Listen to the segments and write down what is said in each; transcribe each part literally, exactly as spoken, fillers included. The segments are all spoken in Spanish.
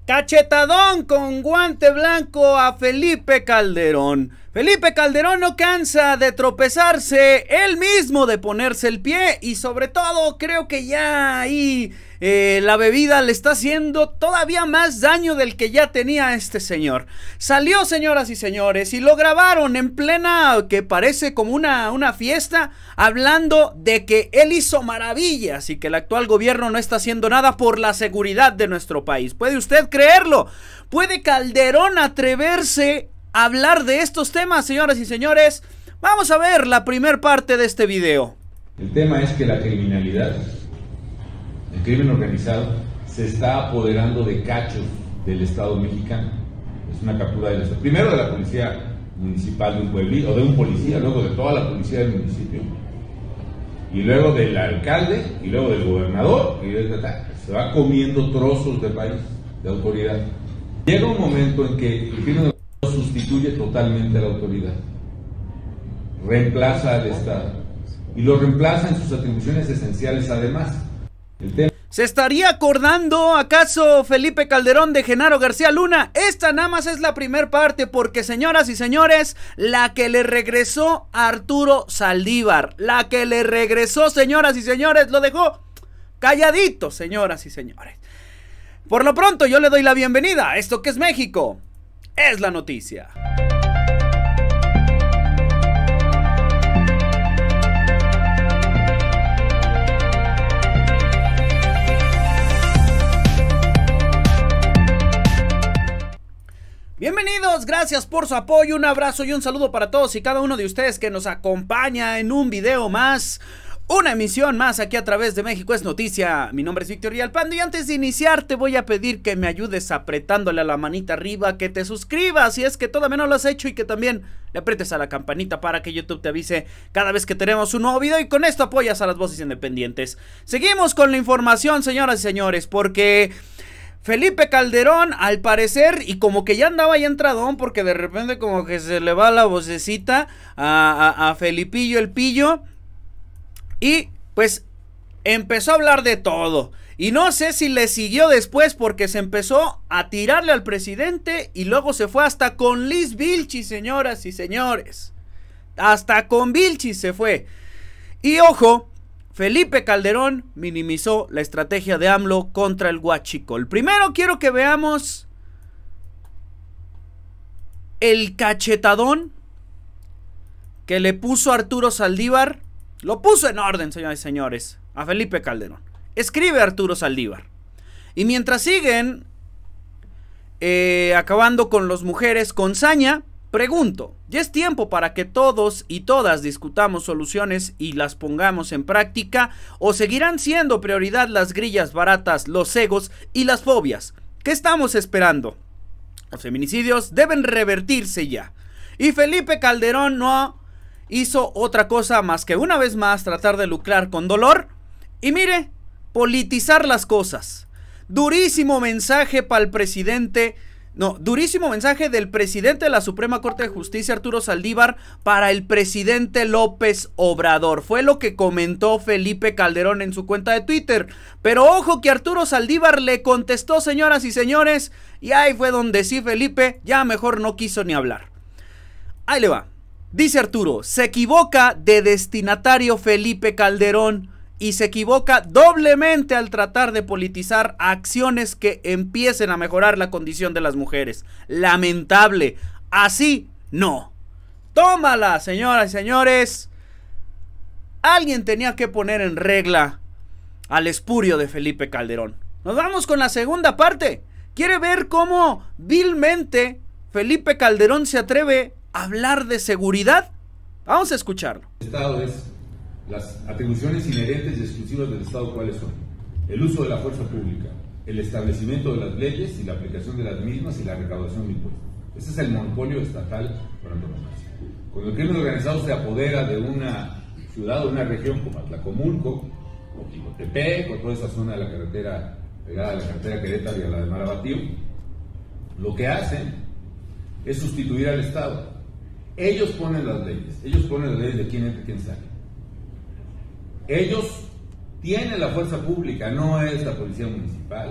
Cachetadón con guante blanco a Felipe Calderón. Felipe Calderón no cansa de tropezarse, él mismo de ponerse el pie, y sobre todo creo que ya ahí eh, la bebida le está haciendo todavía más daño del que ya tenía este señor. Salió, señoras y señores, y lo grabaron en plena, que parece como una, una fiesta, hablando de que él hizo maravillas y que el actual gobierno no está haciendo nada por la seguridad de nuestro país. ¿Puede usted creerlo? ¿Puede Calderón atreverse a hablar de estos temas, señoras y señores? Vamos a ver la primera parte de este video. El tema es que la criminalidad, el crimen organizado, se está apoderando de cachos del Estado mexicano. Es una captura del Estado. Primero de la policía municipal de un pueblito, o de un policía, luego de toda la policía del municipio, y luego del alcalde, y luego del gobernador, y de, se va comiendo trozos de país, de autoridad. Llega un momento en que el crimen organizado sustituye totalmente a la autoridad, reemplaza al Estado, y lo reemplaza en sus atribuciones esenciales además. El tema... ¿Se estaría acordando acaso Felipe Calderón de Genaro García Luna? Esta nada más es la primera parte, porque, señoras y señores, la que le regresó a Arturo Saldívar, la que le regresó, señoras y señores, lo dejó calladito, señoras y señores. Por lo pronto yo le doy la bienvenida a esto que es México es la noticia. Bienvenidos, gracias por su apoyo, un abrazo y un saludo para todos y cada uno de ustedes que nos acompaña en un video más, una emisión más aquí a través de México es Noticia. Mi nombre es Víctor Villalpando y antes de iniciar te voy a pedir que me ayudes apretándole a la manita arriba, que te suscribas si es que todavía no lo has hecho y que también le apretes a la campanita para que YouTube te avise cada vez que tenemos un nuevo video y con esto apoyas a las voces independientes. Seguimos con la información, señoras y señores, porque... Felipe Calderón, al parecer, y como que ya andaba ya entradón, porque de repente como que se le va la vocecita a, a, a Felipillo el Pillo, y pues empezó a hablar de todo, y no sé si le siguió después porque se empezó a tirarle al presidente, y luego se fue hasta con Liz Vilchis, señoras y señores, hasta con Vilchis se fue, y ojo, Felipe Calderón minimizó la estrategia de AMLO contra el huachicol. Primero quiero que veamos el cachetadón que le puso Arturo Saldívar. Lo puso en orden, señores y señores, a Felipe Calderón. Escribe Arturo Saldívar. Y mientras siguen eh, acabando con las mujeres con saña, pregunto, ¿ya es tiempo para que todos y todas discutamos soluciones y las pongamos en práctica? ¿O seguirán siendo prioridad las grillas baratas, los egos y las fobias? ¿Qué estamos esperando? Los feminicidios deben revertirse ya. Y Felipe Calderón no hizo otra cosa más que una vez más tratar de lucrar con dolor. Y mire, politizar las cosas. Durísimo mensaje para el presidente. No, durísimo mensaje del presidente de la Suprema Corte de Justicia, Arturo Saldívar, para el presidente López Obrador. Fue lo que comentó Felipe Calderón en su cuenta de Twitter. Pero ojo que Arturo Saldívar le contestó, señoras y señores, y ahí fue donde sí Felipe ya mejor no quiso ni hablar. Ahí le va. Dice Arturo, se equivoca de destinatario Felipe Calderón. Y se equivoca doblemente al tratar de politizar acciones que empiecen a mejorar la condición de las mujeres. Lamentable. Así no. Tómala, señoras y señores. Alguien tenía que poner en regla al espurio de Felipe Calderón. Nos vamos con la segunda parte. ¿Quiere ver cómo vilmente Felipe Calderón se atreve a hablar de seguridad? Vamos a escucharlo. El Estado es... Las atribuciones inherentes y exclusivas del Estado, ¿cuáles son? El uso de la fuerza pública, el establecimiento de las leyes y la aplicación de las mismas y la recaudación de impuestos. Ese es el monopolio estatal por antonomasia. Cuando el crimen organizado se apodera de una ciudad o una región como Atlacomulco, o Quilotepec, o toda esa zona de la carretera, pegada a la carretera Querétaro y a la de Marabatío, lo que hacen es sustituir al Estado. Ellos ponen las leyes, ellos ponen las leyes de quién entra y quién sale. Ellos tienen la fuerza pública, no es la policía municipal.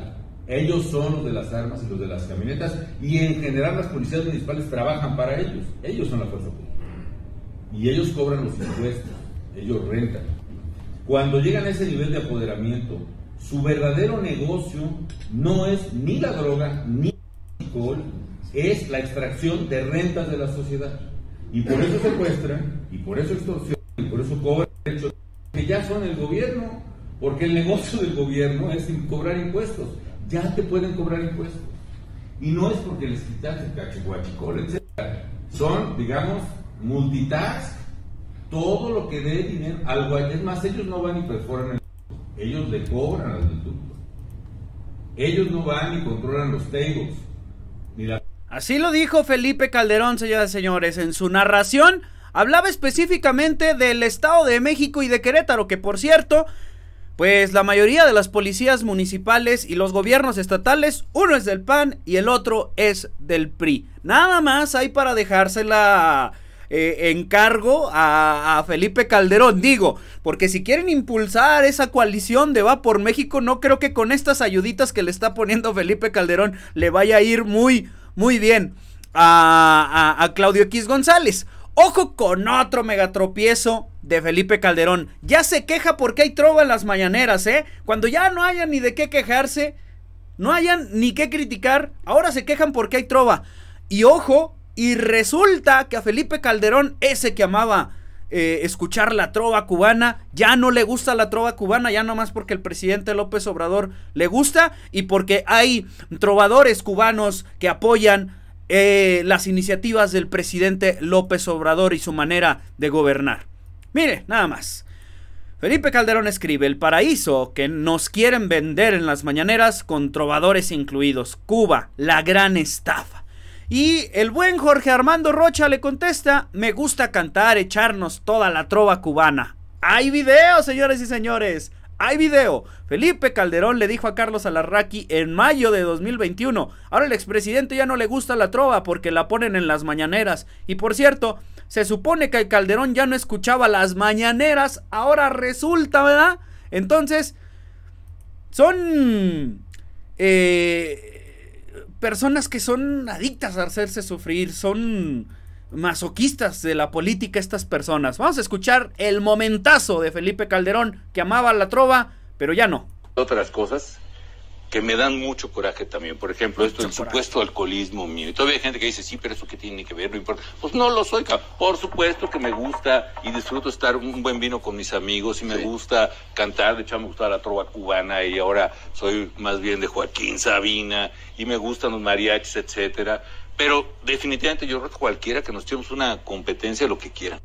Ellos son los de las armas y los de las camionetas, y en general las policías municipales trabajan para ellos. Ellos son la fuerza pública. Y ellos cobran los impuestos, ellos rentan. Cuando llegan a ese nivel de apoderamiento, su verdadero negocio no es ni la droga, ni el alcohol, es la extracción de rentas de la sociedad. Y por eso secuestran, y por eso extorsionan, y por eso cobran derechos que ya son el gobierno, porque el negocio del gobierno es cobrar impuestos. Ya te pueden cobrar impuestos. Y no es porque les quitaste cachihuachicol, etcétera. Son, digamos, multitask, todo lo que dé dinero. Algo, es más, ellos no van y perforan el ducto, ellos le cobran al ducto. Ellos no van y controlan los tables, ni la... Así lo dijo Felipe Calderón, señoras y señores, en su narración. Hablaba específicamente del Estado de México y de Querétaro, que por cierto, pues la mayoría de las policías municipales y los gobiernos estatales, uno es del P A N y el otro es del P R I. Nada más hay para dejársela eh, en cargo a, a Felipe Calderón, digo, porque si quieren impulsar esa coalición de Va por México, no creo que con estas ayuditas que le está poniendo Felipe Calderón le vaya a ir muy, muy bien a, a, a Claudio X González. Ojo con otro megatropiezo de Felipe Calderón. Ya se queja porque hay trova en las mañaneras, ¿eh? Cuando ya no hayan ni de qué quejarse, no hayan ni qué criticar, ahora se quejan porque hay trova. Y ojo, y resulta que a Felipe Calderón, ese que amaba eh, escuchar la trova cubana, ya no le gusta la trova cubana, ya nomás porque el presidente López Obrador le gusta y porque hay trovadores cubanos que apoyan Eh, las iniciativas del presidente López Obrador y su manera de gobernar. Mire, nada más. Felipe Calderón escribe: el paraíso que nos quieren vender en las mañaneras, con trovadores incluidos. Cuba, la gran estafa. Y el buen Jorge Armando Rocha le contesta: me gusta cantar, echarnos toda la trova cubana. Hay video, señores y señores. Hay video. Felipe Calderón le dijo a Carlos Alarraqui en mayo de dos mil veintiuno: ahora el expresidente ya no le gusta la trova porque la ponen en las mañaneras. Y por cierto, se supone que el Calderón ya no escuchaba las mañaneras, ahora resulta, ¿verdad? Entonces, son eh, personas que son adictas a hacerse sufrir, son masoquistas de la política estas personas. Vamos a escuchar el momentazo de Felipe Calderón, que amaba la trova, pero ya no. Otras cosas que me dan mucho coraje también, por ejemplo, mucho esto del supuesto alcoholismo mío, y todavía hay gente que dice, sí, pero eso que tiene que ver, no importa. Pues no lo soy, por supuesto que me gusta y disfruto estar un buen vino con mis amigos, y me sí. gusta cantar, de hecho me gusta la trova cubana, y ahora soy más bien de Joaquín Sabina, y me gustan los mariachis, etcétera. Pero definitivamente yo creo que cualquiera que nos echemos una competencia, lo que quieran.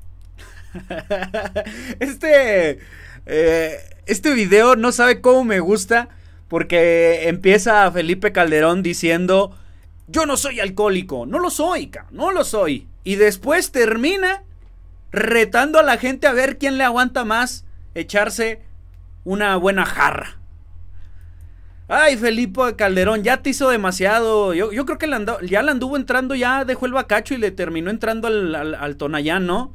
Este, eh, este video no sabe cómo me gusta, porque empieza Felipe Calderón diciendo, yo no soy alcohólico, no lo soy, no lo soy. Y después termina retando a la gente a ver quién le aguanta más echarse una buena jarra. Ay, Felipe Calderón, ya te hizo demasiado. Yo, yo creo que le andó, ya le anduvo entrando, ya dejó el bacacho y le terminó entrando al, al, al Tonayán, ¿no?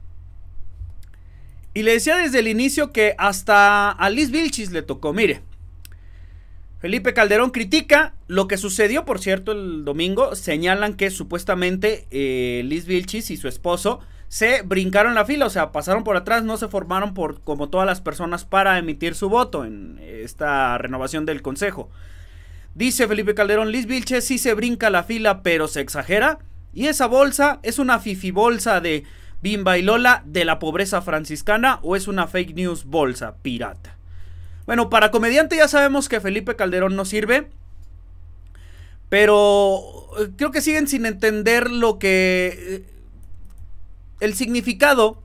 Y le decía desde el inicio que hasta a Liz Vilchis le tocó. Mire, Felipe Calderón critica lo que sucedió, por cierto, el domingo. Señalan que supuestamente eh, Liz Vilchis y su esposo se brincaron la fila, o sea, pasaron por atrás, no se formaron por como todas las personas para emitir su voto en esta renovación del consejo. Dice Felipe Calderón, Liz Vilchis sí se brinca la fila, pero se exagera, y esa bolsa es una fifi bolsa de Bimba y Lola de la pobreza franciscana, o es una fake news bolsa pirata. Bueno, para comediante ya sabemos que Felipe Calderón no sirve, pero creo que siguen sin entender lo que... el significado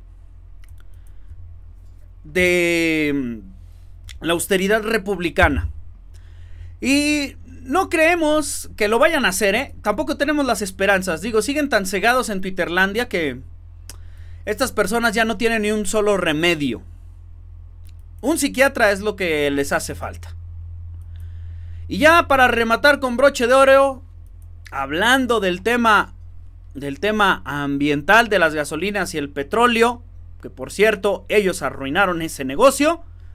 de la austeridad republicana. Y no creemos que lo vayan a hacer, ¿eh? Tampoco tenemos las esperanzas. Digo, siguen tan cegados en Twitterlandia que estas personas ya no tienen ni un solo remedio. Un psiquiatra es lo que les hace falta. Y ya para rematar con broche de oro, hablando del tema... del tema ambiental de las gasolinas y el petróleo, que por cierto ellos arruinaron ese negocio,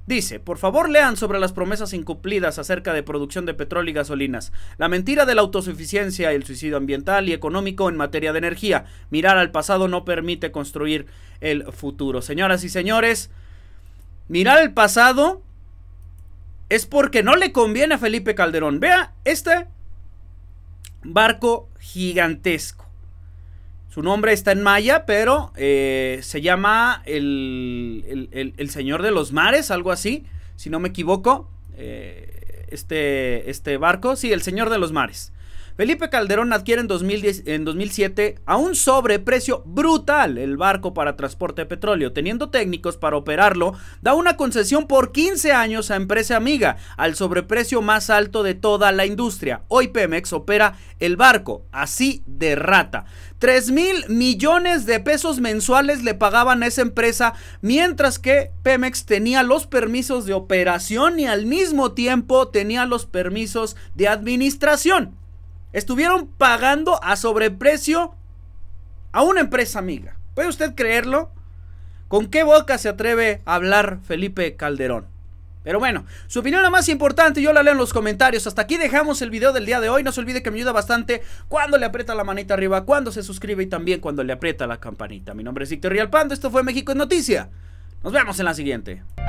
Dice, por favor lean sobre las promesas incumplidas acerca de producción de petróleo y gasolinas, la mentira de la autosuficiencia y el suicidio ambiental y económico en materia de energía. Mirar al pasado no permite construir el futuro. Señoras y señores, mirar el pasado es porque no le conviene a Felipe Calderón. Vea este barco gigantesco. Su nombre está en maya, pero eh, se llama el, el, el, el Señor de los Mares, algo así, si no me equivoco. Eh, este, este barco, sí, el Señor de los Mares. Felipe Calderón adquiere en, dos mil diez, en dos mil siete a un sobreprecio brutal el barco para transporte de petróleo. Teniendo técnicos para operarlo, da una concesión por quince años a empresa amiga, al sobreprecio más alto de toda la industria. Hoy Pemex opera el barco, así de rata. tres mil millones de pesos mensuales le pagaban a esa empresa, mientras que Pemex tenía los permisos de operación y al mismo tiempo tenía los permisos de administración. Estuvieron pagando a sobreprecio a una empresa amiga. ¿Puede usted creerlo? ¿Con qué boca se atreve a hablar Felipe Calderón? Pero bueno, su opinión es la más importante, yo la leo en los comentarios. Hasta aquí dejamos el video del día de hoy. No se olvide que me ayuda bastante cuando le aprieta la manita arriba, cuando se suscribe y también cuando le aprieta la campanita. Mi nombre es Víctor Rialpando, esto fue México en Noticia. Nos vemos en la siguiente.